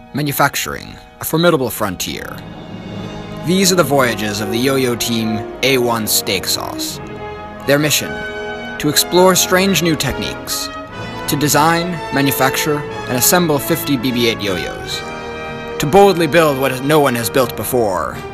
Manufacturing, a formidable frontier. These are the voyages of the Yo-Yo Team A1 Steak Sauce. Their mission: to explore strange new techniques, to design, manufacture, and assemble 50 BB-8 yo-yos, to boldly build what no one has built before,